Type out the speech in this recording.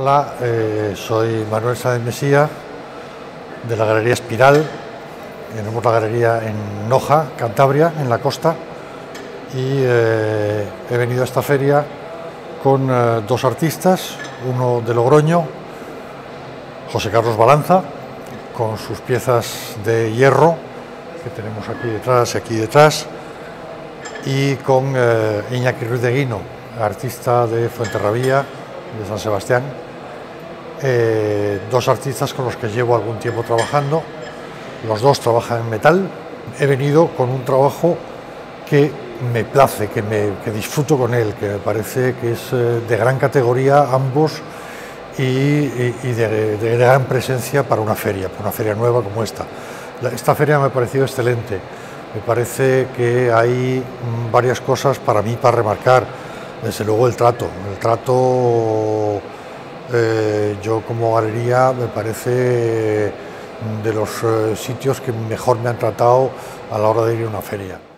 Hola, soy Manuel Sáenz Mesía, de la Galería Espiral. Tenemos la galería en Noja, Cantabria, en la costa, y he venido a esta feria con dos artistas, uno de Logroño, José Carlos Balanza, con sus piezas de hierro, que tenemos aquí detrás, y con Iñaki Ruiz de Guino, artista de Fuenterrabía, de San Sebastián. Dos artistas con los que llevo algún tiempo trabajando, los dos trabajan en metal. He venido con un trabajo que me place, que disfruto con él, que me parece que es de gran categoría ambos y de gran presencia para una feria nueva como esta. Esta feria me ha parecido excelente, me parece que hay varias cosas para mí para remarcar. Desde luego el trato, yo como galería me parece de los sitios que mejor me han tratado a la hora de ir a una feria.